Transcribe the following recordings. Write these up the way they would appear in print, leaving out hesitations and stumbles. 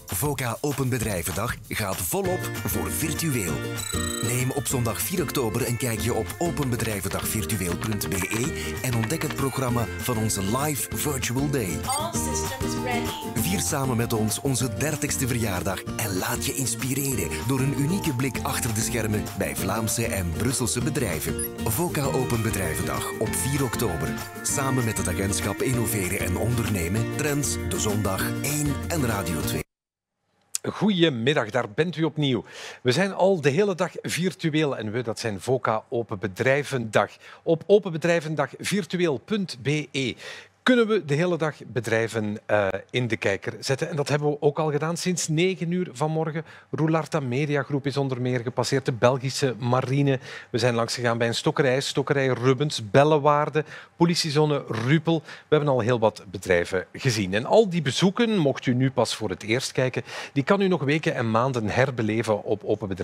VOCA Open Bedrijvendag gaat volop voor virtueel. Neem op zondag 4 oktober een kijkje op openbedrijvendagvirtueel.be en ontdek het programma van onze live virtual day. All systems ready. Vier samen met ons onze 30ste verjaardag en laat je inspireren door een unieke blik achter de schermen bij Vlaamse en Brusselse bedrijven. VOCA Open Bedrijvendag op 4 oktober. Samen met het agentschap Innoveren en Ondernemen, Trends, De Zondag 1 en Radio 2. Goedemiddag, daar bent u opnieuw. We zijn al de hele dag virtueel en dat zijn VOCA Open Bedrijvendag. Op openbedrijvendagvirtueel.be kunnen we de hele dag bedrijven in de kijker zetten. En dat hebben we ook al gedaan sinds 9 uur vanmorgen. Roularta Media Groep is onder meer gepasseerd, de Belgische marine. We zijn langsgegaan bij een stokkerij Rubbens, Bellewaarde, politiezone Rupel. We hebben al heel wat bedrijven gezien. En al die bezoeken, mocht u nu pas voor het eerst kijken, die kan u nog weken en maanden herbeleven op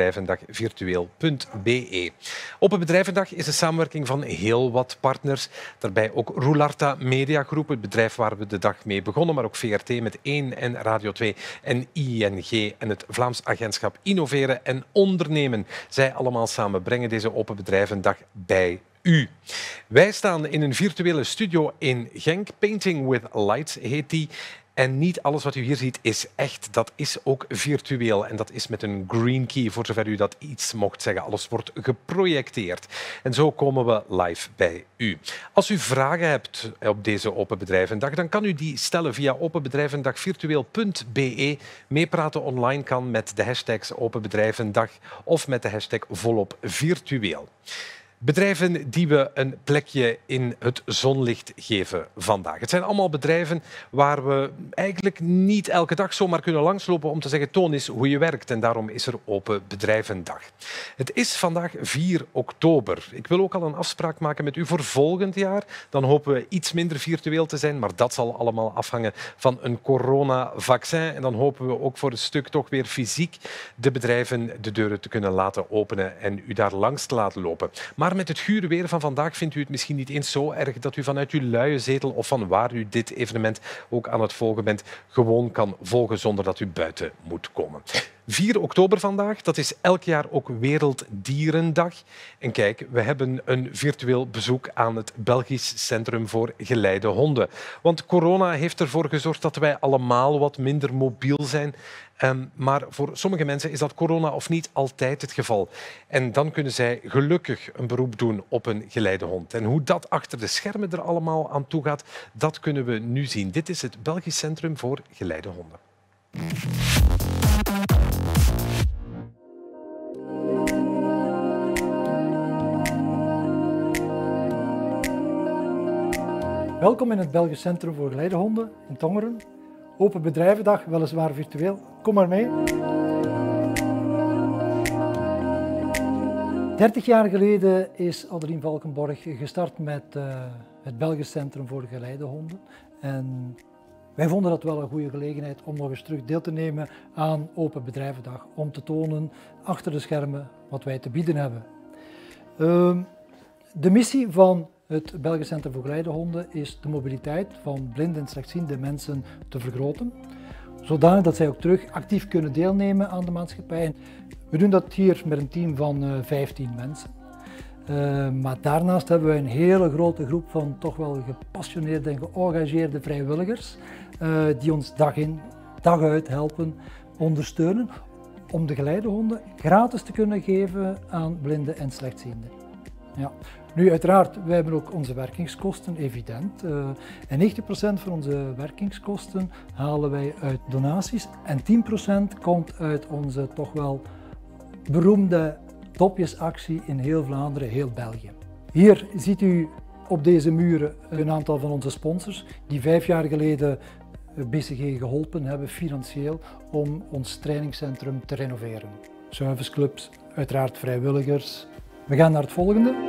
openbedrijvendagvirtueel.be. Open Bedrijvendag is een samenwerking van heel wat partners. Daarbij ook Roularta Media Groep, het bedrijf waar we de dag mee begonnen, maar ook VRT met 1 en Radio 2 en ING en het Vlaams agentschap Innoveren en Ondernemen. Zij allemaal samen brengen deze Open Bedrijvendag bij u. Wij staan in een virtuele studio in Genk. Painting with Lights heet die. En niet alles wat u hier ziet is echt. Dat is ook virtueel. En dat is met een green key, voor zover u dat iets mocht zeggen. Alles wordt geprojecteerd. En zo komen we live bij u. Als u vragen hebt op deze Open Bedrijvendag, dan kan u die stellen via openbedrijvendagvirtueel.be. Meepraten online kan met de hashtags Open Bedrijvendag of met de hashtag volop virtueel. Bedrijven die we een plekje in het zonlicht geven vandaag. Het zijn allemaal bedrijven waar we eigenlijk niet elke dag zomaar kunnen langslopen om te zeggen toon eens hoe je werkt. En daarom is er Open Bedrijvendag. Het is vandaag 4 oktober. Ik wil ook al een afspraak maken met u voor volgend jaar. Dan hopen we iets minder virtueel te zijn, maar dat zal allemaal afhangen van een coronavaccin. En dan hopen we ook voor een stuk toch weer fysiek de bedrijven de deuren te kunnen laten openen en u daar langs te laten lopen. Maar met het gure weer van vandaag vindt u het misschien niet eens zo erg dat u vanuit uw luie zetel of van waar u dit evenement ook aan het volgen bent, gewoon kan volgen zonder dat u buiten moet komen. 4 oktober vandaag, dat is elk jaar ook Werelddierendag. En kijk, we hebben een virtueel bezoek aan het Belgisch Centrum voor Geleide Honden. Want corona heeft ervoor gezorgd dat wij allemaal wat minder mobiel zijn. Maar voor sommige mensen is dat corona of niet altijd het geval. En dan kunnen zij gelukkig een beroep doen op een geleidehond. En hoe dat achter de schermen er allemaal aan toe gaat, dat kunnen we nu zien. Dit is het Belgisch Centrum voor Geleidehonden. Welkom in het Belgisch Centrum voor Geleidehonden in Tongeren. Open Bedrijvendag, weliswaar virtueel. Kom maar mee. 30 jaar geleden is Adelien Valkenborg gestart met het Belgisch Centrum voor Geleidehonden. En wij vonden dat wel een goede gelegenheid om nog eens terug deel te nemen aan Open Bedrijvendag. Om te tonen achter de schermen wat wij te bieden hebben. De missie van het Belgisch Centrum voor Geleidehonden is de mobiliteit van blinde en slechtziende mensen te vergroten, zodanig dat zij ook terug actief kunnen deelnemen aan de maatschappij. We doen dat hier met een team van 15 mensen. Maar daarnaast hebben we een hele grote groep van toch wel gepassioneerde en geëngageerde vrijwilligers die ons dag in, dag uit helpen, ondersteunen om de geleidehonden gratis te kunnen geven aan blinden en slechtzienden. Ja. Nu uiteraard, wij hebben ook onze werkingskosten, evident. En 90% van onze werkingskosten halen wij uit donaties en 10% komt uit onze toch wel beroemde dopjesactie in heel Vlaanderen, heel België. Hier ziet u op deze muren een aantal van onze sponsors die 5 jaar geleden BCG geholpen hebben financieel om ons trainingscentrum te renoveren. Serviceclubs, uiteraard vrijwilligers. We gaan naar het volgende.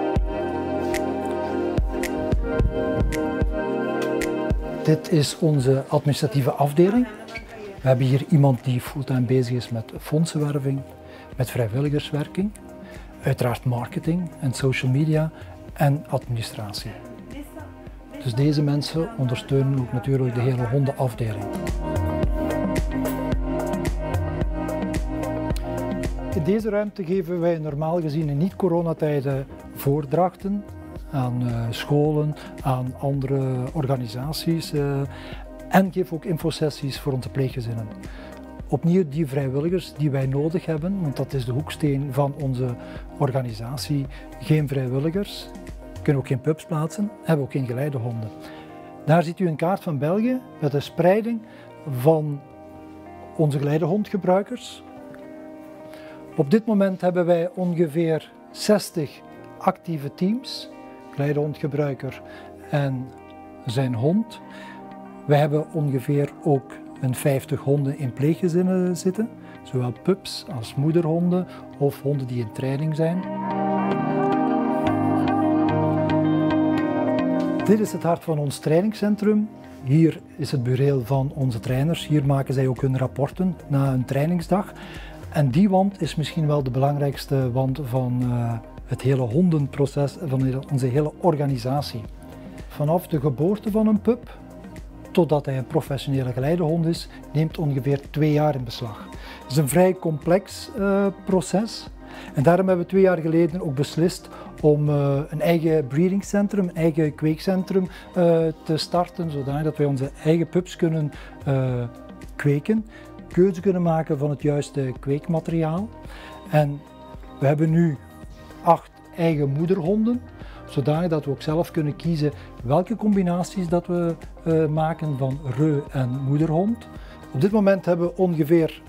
Dit is onze administratieve afdeling. We hebben hier iemand die fulltime bezig is met fondsenwerving, met vrijwilligerswerking, uiteraard marketing en social media en administratie. Dus deze mensen ondersteunen ook natuurlijk de hele hondenafdeling. In deze ruimte geven wij normaal gezien in niet-coronatijden voordrachten aan scholen, aan andere organisaties en geven ook infosessies voor onze pleeggezellen. Opnieuw die vrijwilligers die wij nodig hebben, want dat is de hoeksteen van onze organisatie. Geen vrijwilligers, kunnen ook geen pubs plaatsen, hebben ook geen geleidehonden. Daar ziet u een kaart van België met de spreiding van onze geleidehondgebruikers. Op dit moment hebben wij ongeveer 60 actieve teams, geleidehondgebruiker en zijn hond. Wij hebben ongeveer ook een 50 honden in pleeggezinnen zitten, zowel pups als moederhonden of honden die in training zijn. Dit is het hart van ons trainingscentrum. Hier is het bureel van onze trainers. Hier maken zij ook hun rapporten na een trainingsdag. En die wand is misschien wel de belangrijkste wand van het hele hondenproces, van onze hele organisatie. Vanaf de geboorte van een pup totdat hij een professionele geleidehond is, neemt ongeveer 2 jaar in beslag. Het is een vrij complex proces. En daarom hebben we 2 jaar geleden ook beslist om een eigen breedingcentrum, een eigen kweekcentrum te starten, zodat wij onze eigen pups kunnen kweken, keuze kunnen maken van het juiste kweekmateriaal. En we hebben nu 8 eigen moederhonden, zodanig dat we ook zelf kunnen kiezen welke combinaties dat we maken van reu en moederhond. Op dit moment hebben we ongeveer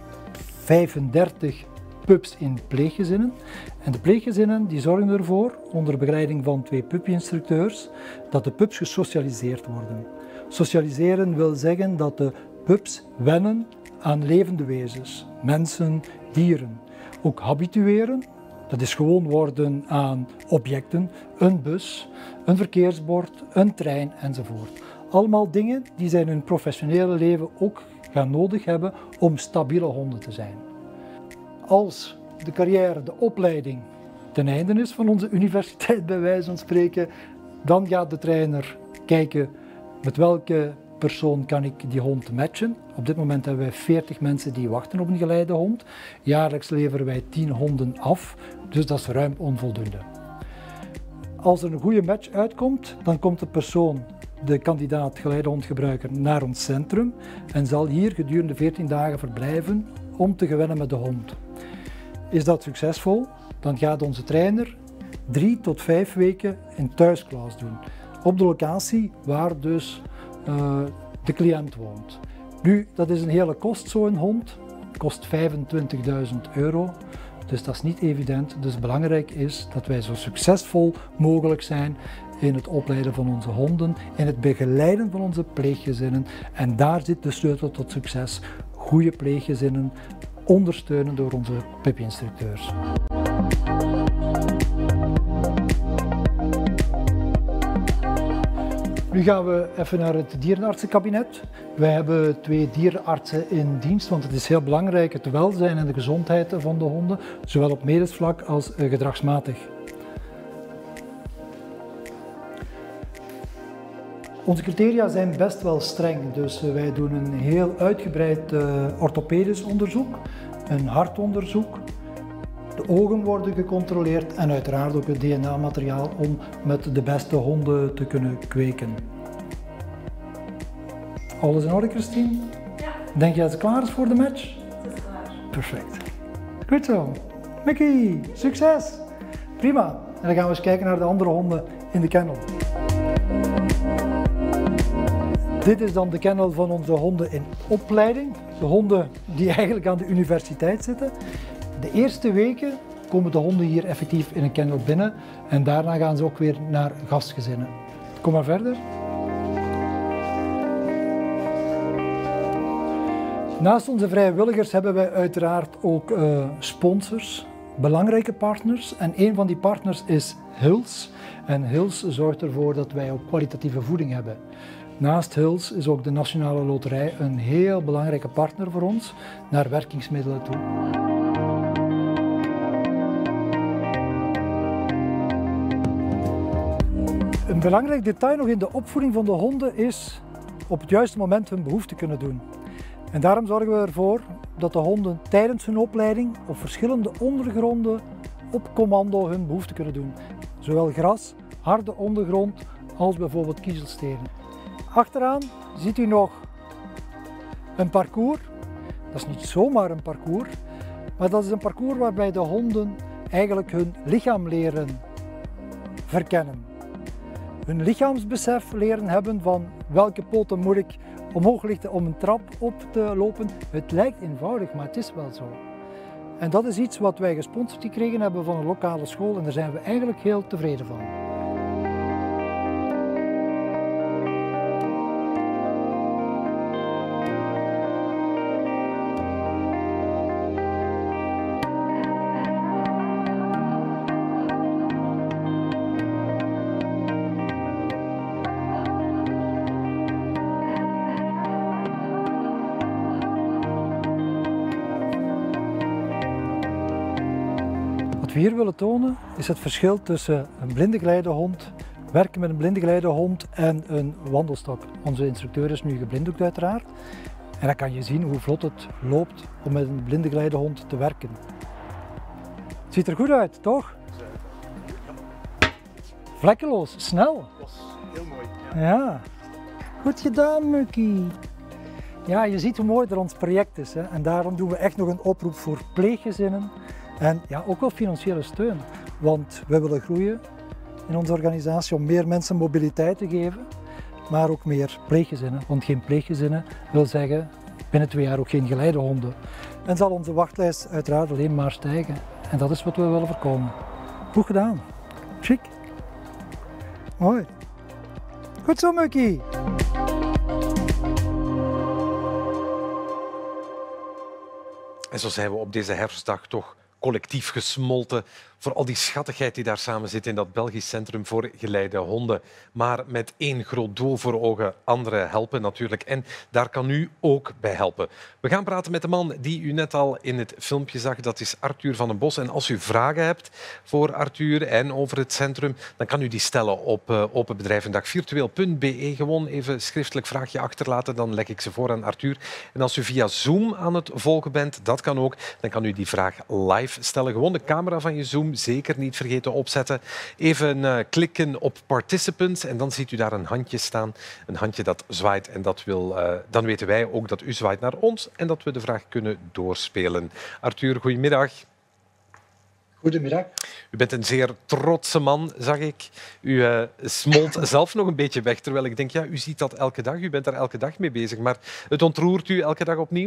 35 pups in pleeggezinnen. En de pleeggezinnen die zorgen ervoor, onder begeleiding van 2 puppyinstructeurs, dat de pups gesocialiseerd worden. Socialiseren wil zeggen dat de pups wennen aan levende wezens, mensen, dieren. Ook habitueren, dat is gewoon worden aan objecten, een bus, een verkeersbord, een trein enzovoort. Allemaal dingen die zij in hun professionele leven ook gaan nodig hebben om stabiele honden te zijn. Als de carrière, de opleiding ten einde is van onze universiteit bij wijze van spreken, dan gaat de trainer kijken met welke persoon kan ik die hond matchen. Op dit moment hebben wij 40 mensen die wachten op een geleidehond. Jaarlijks leveren wij 10 honden af, dus dat is ruim onvoldoende. Als er een goede match uitkomt, dan komt de persoon, de kandidaat geleidehondgebruiker, naar ons centrum en zal hier gedurende 14 dagen verblijven om te gewennen met de hond. Is dat succesvol, dan gaat onze trainer 3 tot 5 weken in thuisklas doen. Op de locatie waar dus de cliënt woont. Nu, dat is een hele kost, zo'n hond. Kost €25.000. Dus dat is niet evident. Dus belangrijk is dat wij zo succesvol mogelijk zijn in het opleiden van onze honden, in het begeleiden van onze pleeggezinnen. En daar zit de sleutel tot succes. Goede pleeggezinnen, ondersteunen door onze puppyinstructeurs. Nu gaan we even naar het dierenartsenkabinet. Wij hebben 2 dierenartsen in dienst, want het is heel belangrijk, het welzijn en de gezondheid van de honden, zowel op medisch vlak als gedragsmatig. Onze criteria zijn best wel streng, dus wij doen een heel uitgebreid orthopedisch onderzoek, een hartonderzoek. De ogen worden gecontroleerd en uiteraard ook het DNA-materiaal om met de beste honden te kunnen kweken. Alles in orde, Christine? Ja. Denk je dat ze klaar is voor de match? Het is klaar. Perfect. Goed zo. Mickey, succes! Prima. En dan gaan we eens kijken naar de andere honden in de kennel. Dit is dan de kennel van onze honden in opleiding. De honden die eigenlijk aan de universiteit zitten. De eerste weken komen de honden hier effectief in een kennel binnen en daarna gaan ze ook weer naar gastgezinnen. Kom maar verder. Naast onze vrijwilligers hebben wij uiteraard ook sponsors, belangrijke partners. En een van die partners is Hils. En Hils zorgt ervoor dat wij ook kwalitatieve voeding hebben. Naast Hils is ook de Nationale Loterij een heel belangrijke partner voor ons naar werkingsmiddelen toe. Een belangrijk detail nog in de opvoeding van de honden is op het juiste moment hun behoefte kunnen doen. En daarom zorgen we ervoor dat de honden tijdens hun opleiding op verschillende ondergronden op commando hun behoefte kunnen doen. Zowel gras, harde ondergrond als bijvoorbeeld kiezelstenen. Achteraan ziet u nog een parcours. Dat is niet zomaar een parcours, maar dat is een parcours waarbij de honden eigenlijk hun lichaam leren verkennen. Hun lichaamsbesef leren hebben van welke poten moet ik omhoog lichten om een trap op te lopen. Het lijkt eenvoudig, maar het is wel zo. En dat is iets wat wij gesponsord gekregen hebben van een lokale school en daar zijn we eigenlijk heel tevreden van. Wat we hier willen tonen is het verschil tussen een blindengeleidehond, werken met een blindengeleidehond en een wandelstok. Onze instructeur is nu geblinddoekt uiteraard. En dan kan je zien hoe vlot het loopt om met een blindengeleidehond te werken. Het ziet er goed uit, toch? Vlekkeloos, snel. Heel mooi. Ja, goed gedaan, Mucky. Ja, je ziet hoe mooi er ons project is. Hè? En daarom doen we echt nog een oproep voor pleeggezinnen. En ja, ook wel financiële steun. Want we willen groeien in onze organisatie om meer mensen mobiliteit te geven. Maar ook meer pleeggezinnen. Want geen pleeggezinnen wil zeggen binnen 2 jaar ook geen geleidehonden. En zal onze wachtlijst uiteraard alleen maar stijgen. En dat is wat we willen voorkomen. Goed gedaan. Chic. Mooi. Goed zo, Mucky. En zo zijn we op deze herfstdag toch collectief gesmolten voor al die schattigheid die daar samen zit in dat Belgisch Centrum voor Geleide Honden. Maar met één groot doel voor ogen, anderen helpen natuurlijk. En daar kan u ook bij helpen. We gaan praten met de man die u net al in het filmpje zag. Dat is Arthur van den Bos. En als u vragen hebt voor Arthur en over het centrum, dan kan u die stellen op openbedrijvendag.virtueel.be. Gewoon even schriftelijk vraagje achterlaten, dan leg ik ze voor aan Arthur. En als u via Zoom aan het volgen bent, dat kan ook, dan kan u die vraag live stellen. Gewoon de camera van je Zoom zeker niet vergeten opzetten. Even klikken op Participants en dan ziet u daar een handje staan. Een handje dat zwaait en dat wil, dan weten wij ook dat u zwaait naar ons en dat we de vraag kunnen doorspelen. Arthur, goedemiddag. Goedemiddag. U bent een zeer trotse man, zag ik. U smolt zelf nog een beetje weg, terwijl ik denk, ja, u ziet dat elke dag, u bent daar elke dag mee bezig. Maar het ontroert u elke dag opnieuw?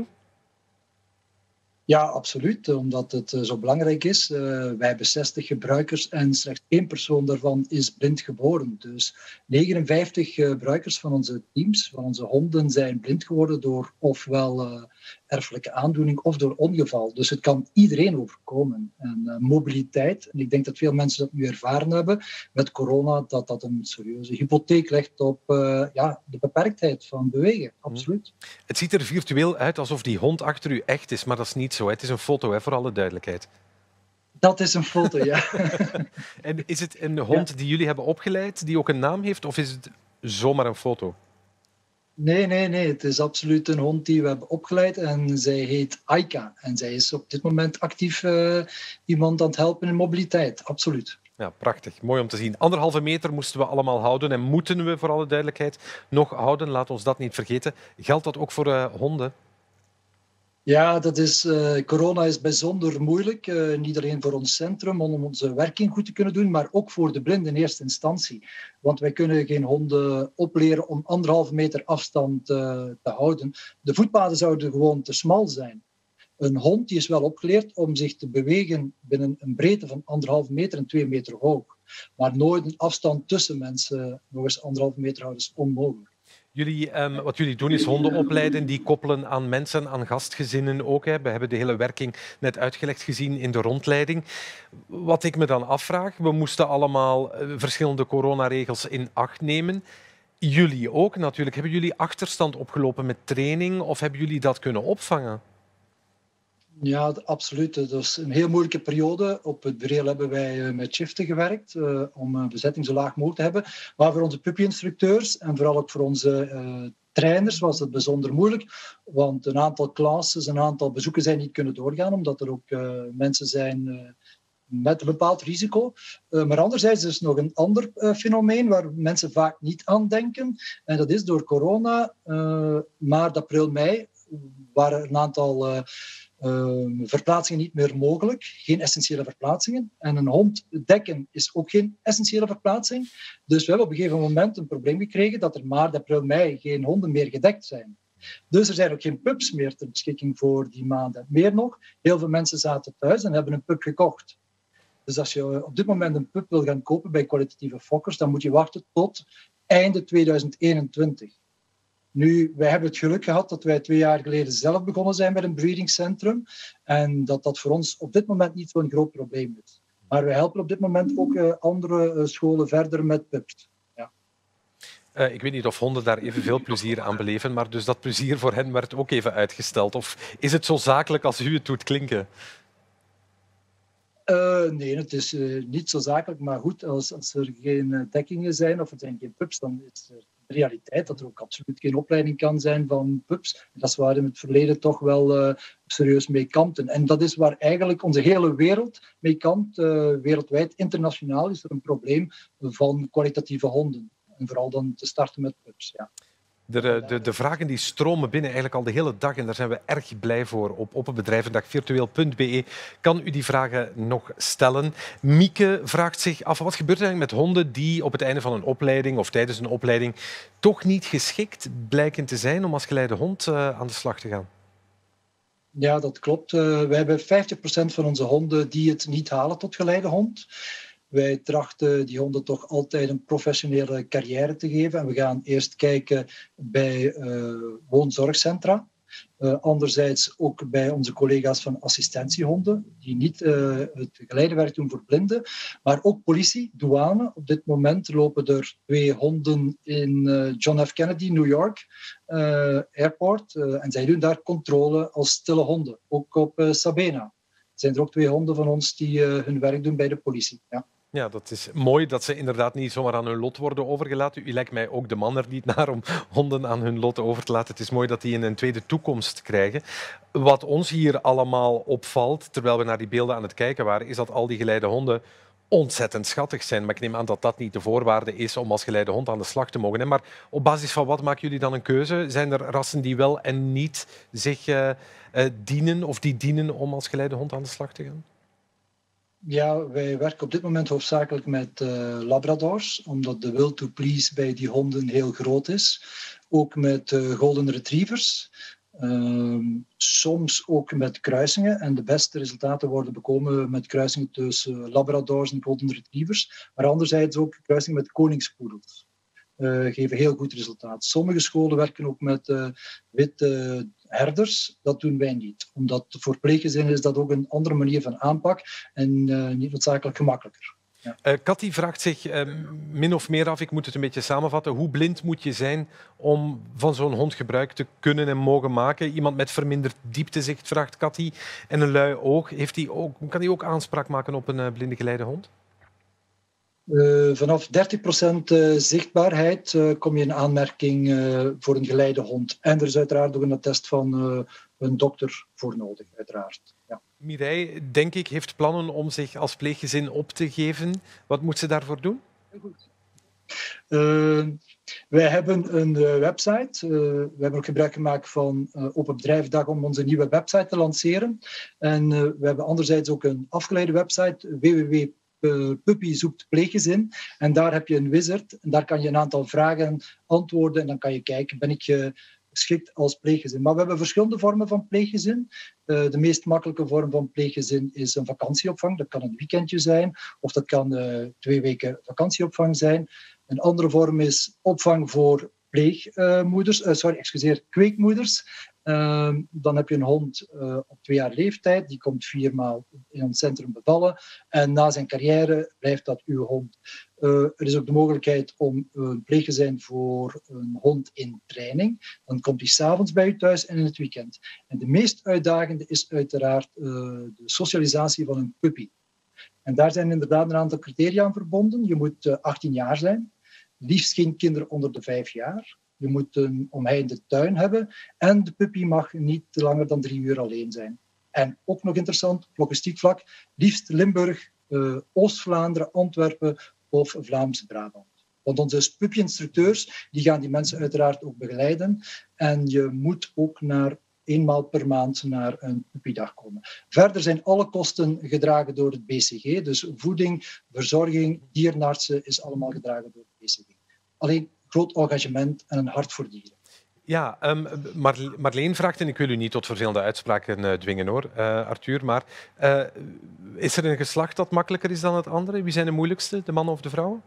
Ja, absoluut, omdat het zo belangrijk is. Wij hebben 60 gebruikers en slechts 1 persoon daarvan is blind geboren. Dus 59 gebruikers van onze teams, van onze honden, zijn blind geworden door ofwel erfelijke aandoening of door ongeval. Dus het kan iedereen overkomen. En mobiliteit, en ik denk dat veel mensen dat nu ervaren hebben met corona, dat een serieuze hypotheek legt op de beperktheid van bewegen. Absoluut. Het ziet er virtueel uit alsof die hond achter u echt is, maar dat is niet zo. Het is een foto, hè, voor alle duidelijkheid. Dat is een foto, ja. En is het een hond die jullie hebben opgeleid, die ook een naam heeft, of is het zomaar een foto? Nee. Het is absoluut een hond die we hebben opgeleid en zij heet Aika. En zij is op dit moment actief iemand aan het helpen in mobiliteit. Absoluut. Ja, prachtig. Mooi om te zien. 1,5 meter moesten we allemaal houden en moeten we, voor alle duidelijkheid, nog houden. Laat ons dat niet vergeten. Geldt dat ook voor honden? Ja, corona is bijzonder moeilijk. Niet alleen voor ons centrum om onze werking goed te kunnen doen, maar ook voor de blinden in eerste instantie. Want wij kunnen geen honden opleren om 1,5 meter afstand te houden. De voetpaden zouden gewoon te smal zijn. Een hond die is wel opgeleerd om zich te bewegen binnen een breedte van 1,5 meter en 2 meter hoog. Maar nooit een afstand tussen mensen nog eens 1,5 meter houden is onmogelijk. Wat jullie doen is honden opleiden, die koppelen aan mensen, aan gastgezinnen ook. Hè. We hebben de hele werking net uitgelegd gezien in de rondleiding. Wat ik me dan afvraag, we moesten allemaal verschillende coronaregels in acht nemen. Jullie ook natuurlijk. Hebben jullie achterstand opgelopen met training of hebben jullie dat kunnen opvangen? Ja, absoluut. Dat is een heel moeilijke periode. Op het bureau hebben wij met shiften gewerkt om bezetting zo laag mogelijk te hebben. Maar voor onze puppy-instructeurs en vooral ook voor onze trainers was het bijzonder moeilijk, want een aantal classes, een aantal bezoeken zijn niet kunnen doorgaan, omdat er ook mensen zijn met een bepaald risico. Maar anderzijds is er nog een ander fenomeen waar mensen vaak niet aan denken. En dat is door corona, maart, april, mei, waren een aantal verplaatsingen niet meer mogelijk. Geen essentiële verplaatsingen. En een hond dekken is ook geen essentiële verplaatsing. Dus we hebben op een gegeven moment een probleem gekregen dat er maart, april, mei geen honden meer gedekt zijn. Dus er zijn ook geen pups meer ter beschikking voor die maanden. Meer nog, heel veel mensen zaten thuis en hebben een pup gekocht. Dus als je op dit moment een pup wil gaan kopen bij kwalitatieve fokkers, dan moet je wachten tot einde 2021. Nu, wij hebben het geluk gehad dat wij 2 jaar geleden zelf begonnen zijn met een breedingscentrum en dat voor ons op dit moment niet zo'n groot probleem is. Maar wij helpen op dit moment ook andere scholen verder met pups. Ja. Ik weet niet of honden daar evenveel plezier aan beleven, maar dus dat plezier voor hen werd ook even uitgesteld. Of is het zo zakelijk als u het doet klinken? Nee, het is niet zo zakelijk, maar goed, als er geen dekkingen zijn of er zijn geen pups, dan is er de realiteit dat er ook absoluut geen opleiding kan zijn van pups. Dat is waar in het verleden toch wel serieus mee kampten. En dat is waar eigenlijk onze hele wereld mee kampt. Wereldwijd, internationaal is er een probleem van kwalitatieve honden. En vooral dan te starten met pups, ja. De vragen die stromen binnen eigenlijk al de hele dag en daar zijn we erg blij voor. Op openbedrijvendag.virtueel.be kan u die vragen nog stellen. Mieke vraagt zich af, wat gebeurt er eigenlijk met honden die op het einde van een opleiding of tijdens een opleiding toch niet geschikt blijken te zijn om als geleide hond aan de slag te gaan? Ja, dat klopt. Wij hebben 50% van onze honden die het niet halen tot geleide hond. Wij trachten die honden toch altijd een professionele carrière te geven. En we gaan eerst kijken bij woonzorgcentra. Anderzijds ook bij onze collega's van assistentiehonden, die niet het geleidewerk doen voor blinden. Maar ook politie, douane. Op dit moment lopen er 2 honden in John F. Kennedy, New York Airport. En zij doen daar controle als stille honden. Ook op Sabena. Er zijn er ook 2 honden van ons die hun werk doen bij de politie. Ja. Ja, dat is mooi dat ze inderdaad niet zomaar aan hun lot worden overgelaten. U lijkt mij ook de man er niet naar om honden aan hun lot over te laten. Het is mooi dat die een tweede toekomst krijgen. Wat ons hier allemaal opvalt, terwijl we naar die beelden aan het kijken waren, is dat al die geleide honden ontzettend schattig zijn. Maar ik neem aan dat dat niet de voorwaarde is om als geleide hond aan de slag te mogen. Maar op basis van wat maken jullie dan een keuze? Zijn er rassen die wel en niet zich dienen of die dienen om als geleide hond aan de slag te gaan? Ja, wij werken op dit moment hoofdzakelijk met labradors, omdat de will to please bij die honden heel groot is. Ook met golden retrievers. Soms ook met kruisingen. En de beste resultaten worden bekomen met kruisingen tussen labradors en golden retrievers. Maar anderzijds ook kruisingen met koningspoedels. Geven heel goed resultaat. Sommige scholen werken ook met witte herders. Dat doen wij niet. Omdat voor pleeggezinnen is dat ook een andere manier van aanpak en niet noodzakelijk gemakkelijker. Ja. Cathy vraagt zich min of meer af, ik moet het een beetje samenvatten, hoe blind moet je zijn om van zo'n hond gebruik te kunnen en mogen maken? Iemand met verminderd dieptezicht, vraagt Cathy, en een lui oog. Kan die ook aanspraak maken op een blinde geleide hond? Vanaf 30% zichtbaarheid kom je in aanmerking voor een geleide hond. En er is uiteraard ook een attest van een dokter voor nodig, uiteraard. Ja. Mireille, denk ik, heeft plannen om zich als pleeggezin op te geven. Wat moet ze daarvoor doen? Wij hebben een website. We hebben ook gebruik gemaakt van Open Bedrijvendag om onze nieuwe website te lanceren. En we hebben anderzijds ook een afgeleide website, Puppy zoekt pleeggezin. En daar heb je een wizard. En daar kan je een aantal vragen antwoorden. En dan kan je kijken, ben ik geschikt als pleeggezin? Maar we hebben verschillende vormen van pleeggezin. De meest makkelijke vorm van pleeggezin is een vakantieopvang. Dat kan een weekendje zijn. Of dat kan 2 weken vakantieopvang zijn. Een andere vorm is opvang voor kweekmoeders. Dan heb je een hond op 2 jaar leeftijd. Die komt 4 maal in ons centrum bevallen. En na zijn carrière blijft dat uw hond. Er is ook de mogelijkheid om een pleeggezin voor een hond in training. Dan komt hij 's avonds bij u thuis en in het weekend. En de meest uitdagende is uiteraard de socialisatie van een puppy. En daar zijn inderdaad een aantal criteria aan verbonden. Je moet 18 jaar zijn. Liefst geen kinderen onder de 5 jaar. Je moet een omheinde tuin hebben en de puppy mag niet langer dan 3 uur alleen zijn. En ook nog interessant, logistiek vlak, liefst Limburg, Oost-Vlaanderen, Antwerpen of Vlaams-Brabant. Want onze puppy-instructeurs die gaan die mensen uiteraard ook begeleiden. En je moet ook eenmaal per maand naar een puppydag komen. Verder zijn alle kosten gedragen door het BCG. Dus voeding, verzorging, dierenartsen is allemaal gedragen door het BCG. Alleen groot engagement en een hart voor dieren. Ja, Marleen vraagt, en ik wil u niet tot vervelende uitspraken dwingen hoor, Arthur, maar is er een geslacht dat makkelijker is dan het andere? Wie zijn de moeilijkste, de mannen of de vrouwen?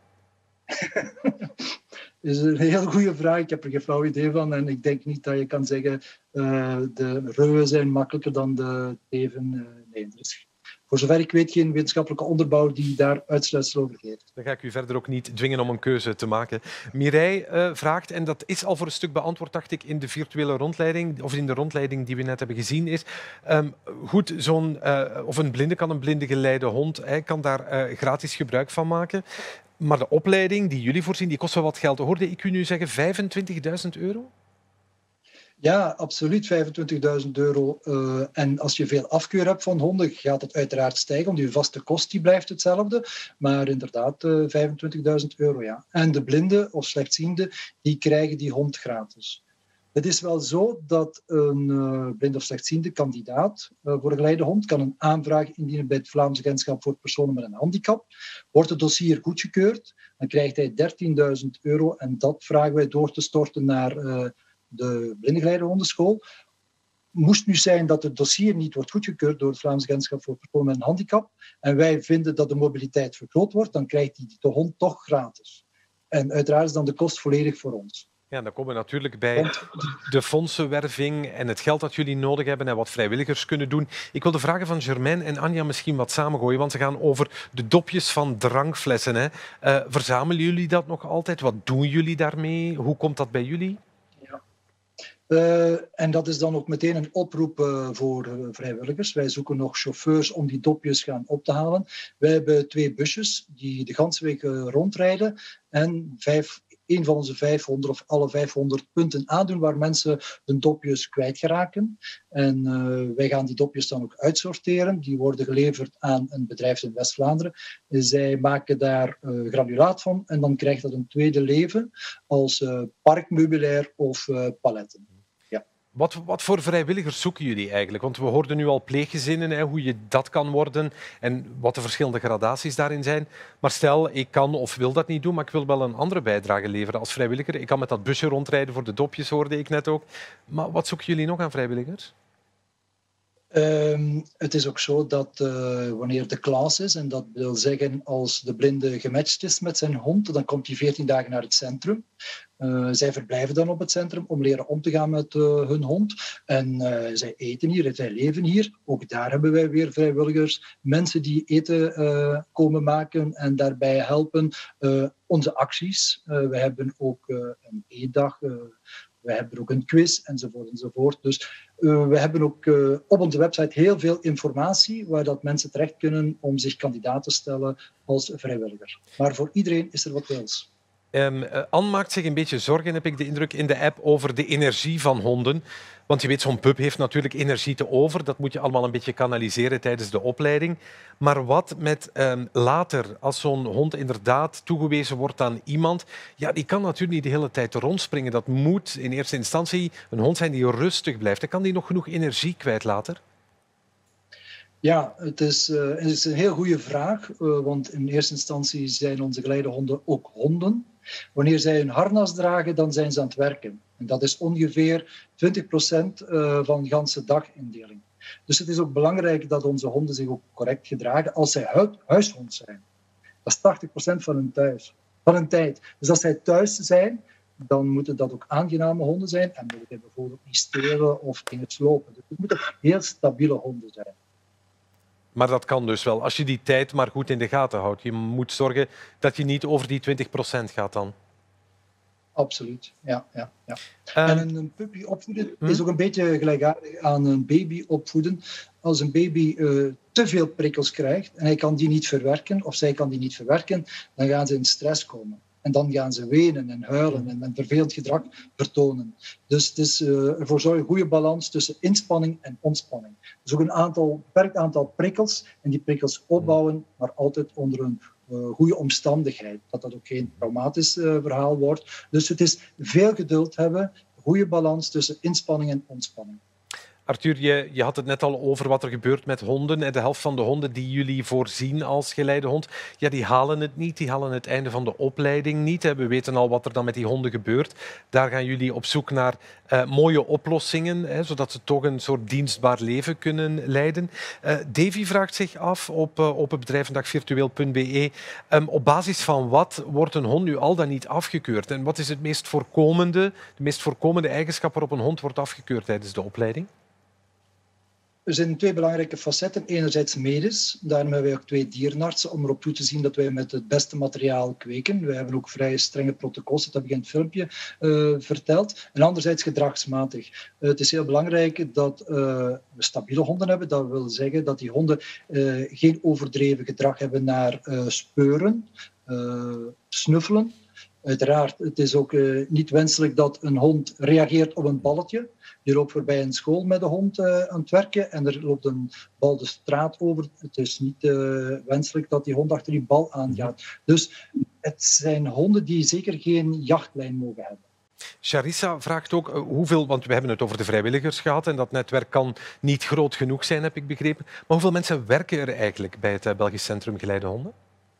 Dat is een heel goede vraag. Ik heb er geen flauw idee van. En ik denk niet dat je kan zeggen de reuwen zijn makkelijker dan de teven. Nee, er is voor zover ik weet geen wetenschappelijke onderbouw die daar uitsluitsel over geeft. Dan ga ik u verder ook niet dwingen om een keuze te maken. Mireille vraagt, en dat is al voor een stuk beantwoord, dacht ik, in de virtuele rondleiding, of in de rondleiding die we net hebben gezien, is goed, of een blinde kan een blinde geleide hond, kan daar gratis gebruik van maken. Maar de opleiding die jullie voorzien, die kost wel wat geld. Hoorde ik u nu zeggen €25.000? Ja, absoluut, €25.000. En als je veel afkeur hebt van honden, gaat het uiteraard stijgen, want je vaste kost die blijft hetzelfde. Maar inderdaad, €25.000, ja. En de blinden of slechtzienden, die krijgen die hond gratis. Het is wel zo dat een blind of slechtziende kandidaat voor een geleidehond kan een aanvraag indienen bij het Vlaams Agentschap voor Personen met een Handicap. Wordt het dossier goedgekeurd, dan krijgt hij €13.000 en dat vragen wij door te storten naar de blindengeleidehondenschool. Moest nu zijn dat het dossier niet wordt goedgekeurd door het Vlaams Agentschap voor Personen met een Handicap en wij vinden dat de mobiliteit vergroot wordt, dan krijgt hij de hond toch gratis. En uiteraard is dan de kost volledig voor ons. Ja, dan komen we natuurlijk bij de fondsenwerving en het geld dat jullie nodig hebben en wat vrijwilligers kunnen doen. Ik wil de vragen van Germaine en Anja misschien wat samengooien, want ze gaan over de dopjes van drankflessen. Hè. Verzamelen jullie dat nog altijd? Wat doen jullie daarmee? Hoe komt dat bij jullie? En dat is dan ook meteen een oproep voor vrijwilligers. Wij zoeken nog chauffeurs om die dopjes gaan op te halen. Wij hebben 2 busjes die de ganse week rondrijden en 1 van onze 500 of alle 500 punten aandoen waar mensen hun dopjes kwijtgeraken. En wij gaan die dopjes dan ook uitsorteren. Die worden geleverd aan een bedrijf in West-Vlaanderen. Zij maken daar granulaat van en dan krijgt dat een tweede leven als parkmeubilair of paletten. Wat voor vrijwilligers zoeken jullie eigenlijk? Want we hoorden nu al pleeggezinnen, hoe je dat kan worden en wat de verschillende gradaties daarin zijn. Maar stel, ik kan of wil dat niet doen, maar ik wil wel een andere bijdrage leveren als vrijwilliger. Ik kan met dat busje rondrijden voor de dopjes, hoorde ik net ook. Maar wat zoeken jullie nog aan vrijwilligers? Het is ook zo dat wanneer de klas is, en dat wil zeggen als de blinde gematcht is met zijn hond, dan komt hij 14 dagen naar het centrum. Zij verblijven dan op het centrum om leren om te gaan met hun hond. En zij eten hier, zij leven hier. Ook daar hebben wij weer vrijwilligers, mensen die eten komen maken en daarbij helpen. Onze acties, we hebben ook een eetdag. We hebben ook een quiz, enzovoort. Dus we hebben ook op onze website heel veel informatie waar dat mensen terecht kunnen om zich kandidaat te stellen als vrijwilliger. Maar voor iedereen is er wat wils. Anne maakt zich een beetje zorgen, heb ik de indruk, in de app over de energie van honden. Want je weet, zo'n pup heeft natuurlijk energie te over. Dat moet je allemaal een beetje kanaliseren tijdens de opleiding. Maar wat met later, als zo'n hond inderdaad toegewezen wordt aan iemand, ja, die kan natuurlijk niet de hele tijd rondspringen. Dat moet in eerste instantie een hond zijn die rustig blijft. Dan kan die nog genoeg energie kwijt later? Ja, het is een heel goede vraag, want in eerste instantie zijn onze geleidehonden ook honden. Wanneer zij hun harnas dragen, dan zijn ze aan het werken. En dat is ongeveer 20% van de ganse dagindeling. Dus het is ook belangrijk dat onze honden zich ook correct gedragen als zij huishond zijn. Dat is 80% van hun tijd. Dus als zij thuis zijn, dan moeten dat ook aangename honden zijn en mogen zij bijvoorbeeld niet stelen of dingen slopen. Dus het moeten heel stabiele honden zijn. Maar dat kan dus wel, als je die tijd maar goed in de gaten houdt. Je moet zorgen dat je niet over die 20% gaat dan. Absoluut, ja. En een puppy opvoeden is ook een beetje gelijkaardig aan een baby opvoeden. Als een baby te veel prikkels krijgt en hij kan die niet verwerken, of zij kan die niet verwerken, dan gaan ze in stress komen. En dan gaan ze wenen en huilen en vervelend gedrag vertonen. Dus het is ervoor zorgen, een goede balans tussen inspanning en ontspanning. Dus ook een beperkt aantal prikkels en die prikkels opbouwen, maar altijd onder een goede omstandigheid. Dat ook geen traumatisch verhaal wordt. Dus het is veel geduld hebben, goede balans tussen inspanning en ontspanning. Arthur, je had het net al over wat er gebeurt met honden. En de helft van de honden die jullie voorzien als geleidehond, ja, die halen het niet. Die halen het einde van de opleiding niet. We weten al wat er dan met die honden gebeurt. Daar gaan jullie op zoek naar mooie oplossingen, zodat ze toch een soort dienstbaar leven kunnen leiden. Davy vraagt zich af op openbedrijvendagvirtueel.be op basis van wat wordt een hond nu al dan niet afgekeurd? En wat is de meest voorkomende eigenschap waarop een hond wordt afgekeurd tijdens de opleiding? Er zijn 2 belangrijke facetten. Enerzijds medisch. Daarom hebben wij ook 2 dierenartsen om erop toe te zien dat wij met het beste materiaal kweken. We hebben ook vrij strenge protocols, dat heb ik in het filmpje verteld. En anderzijds gedragsmatig. Het is heel belangrijk dat we stabiele honden hebben. Dat wil zeggen dat die honden geen overdreven gedrag hebben naar speuren, snuffelen. Uiteraard, het is ook niet wenselijk dat een hond reageert op een balletje. Je loopt voorbij een school met de hond aan het werken en er loopt een bal de straat over. Het is niet wenselijk dat die hond achter die bal aangaat. Dus het zijn honden die zeker geen jachtlijn mogen hebben. Charissa vraagt ook hoeveel, want we hebben het over de vrijwilligers gehad en dat netwerk kan niet groot genoeg zijn, heb ik begrepen. Maar hoeveel mensen werken er eigenlijk bij het Belgisch Centrum Geleide Honden?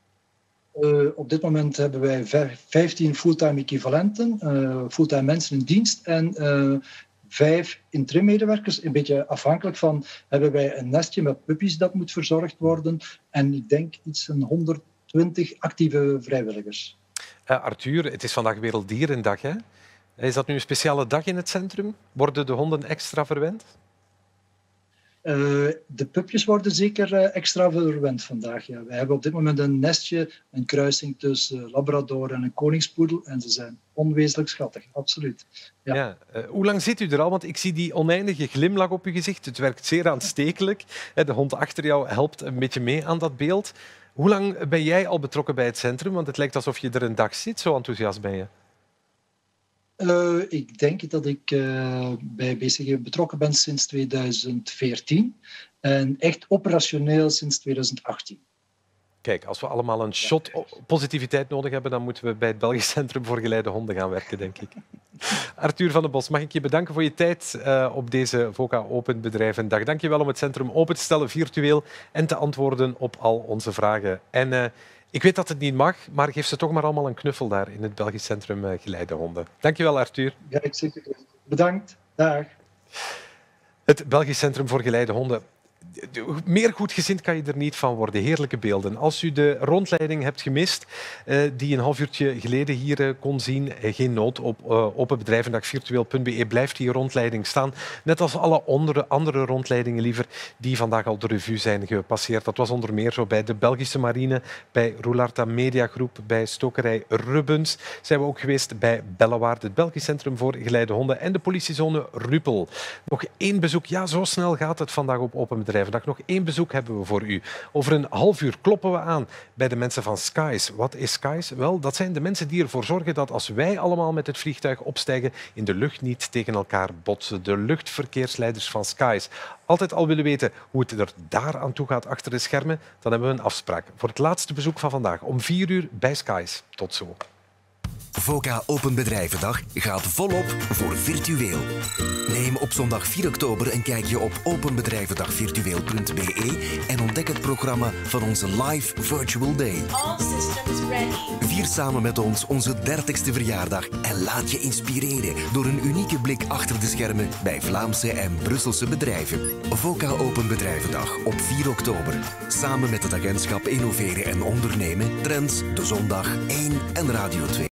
Op dit moment hebben wij 15 fulltime equivalenten, fulltime mensen in dienst en 5 interim-medewerkers. Een beetje afhankelijk van, hebben wij een nestje met puppies dat moet verzorgd worden en ik denk iets van 120 actieve vrijwilligers. Arthur, het is vandaag Werelddierendag, hè? Is dat nu een speciale dag in het centrum? Worden de honden extra verwend? De pupjes worden zeker extra verwend vandaag. Ja. We hebben op dit moment een nestje, een kruising tussen Labrador en een koningspoedel. En ze zijn onwezenlijk schattig, absoluut. Ja. Ja. Hoe lang zit u er al? Want ik zie die oneindige glimlach op uw gezicht. Het werkt zeer aanstekelijk. De hond achter jou helpt een beetje mee aan dat beeld. Hoe lang ben jij al betrokken bij het centrum? Want het lijkt alsof je er een dag zit, zo enthousiast ben je. Ik denk dat ik bij BCG betrokken ben sinds 2014 en echt operationeel sinds 2018. Kijk, als we allemaal een shot positiviteit nodig hebben, dan moeten we bij het Belgisch Centrum voor Geleide Honden gaan werken, denk ik. Arthur van den Bos, mag ik je bedanken voor je tijd op deze VOCA Open Bedrijvendag. Dank je wel om het centrum open te stellen, virtueel, en te antwoorden op al onze vragen. En ik weet dat het niet mag, maar geef ze toch maar allemaal een knuffel daar in het Belgisch Centrum Geleide Honden. Dank je wel, Arthur. Ja, ik zeker. Bedankt. Dag. Het Belgisch Centrum voor Geleide Honden. Meer goedgezind kan je er niet van worden. Heerlijke beelden. Als u de rondleiding hebt gemist, die een half uurtje geleden hier kon zien, geen nood, op openbedrijvendagvirtueel.be blijft die rondleiding staan. Net als alle andere rondleidingen liever, die vandaag al de revue zijn gepasseerd. Dat was onder meer zo bij de Belgische Marine, bij Roularta Media Groep, bij stokerij Rubens. Zijn we ook geweest bij Bellewaarde, het Belgisch Centrum voor Geleide Honden, en de politiezone Rupel. Nog 1 bezoek. Ja, zo snel gaat het vandaag op Open Bedrijvendag. Nog 1 bezoek hebben we voor u. Over een half uur kloppen we aan bij de mensen van Skies. Wat is Skies? Wel, dat zijn de mensen die ervoor zorgen dat als wij allemaal met het vliegtuig opstijgen, in de lucht niet tegen elkaar botsen. De luchtverkeersleiders van Skies. Altijd al willen weten hoe het er daar aan toe gaat achter de schermen, dan hebben we een afspraak voor het laatste bezoek van vandaag om 4 uur bij Skies. Tot zo. VOCA Open Bedrijvendag gaat volop voor virtueel. Neem op zondag 4 oktober een kijkje op openbedrijvendagvirtueel.be en ontdek het programma van onze live virtual day. All systems ready. Vier samen met ons onze 30ste verjaardag en laat je inspireren door een unieke blik achter de schermen bij Vlaamse en Brusselse bedrijven. VOCA Open Bedrijvendag op 4 oktober. Samen met het agentschap Innoveren en Ondernemen, Trends, De Zondag 1 en Radio 2.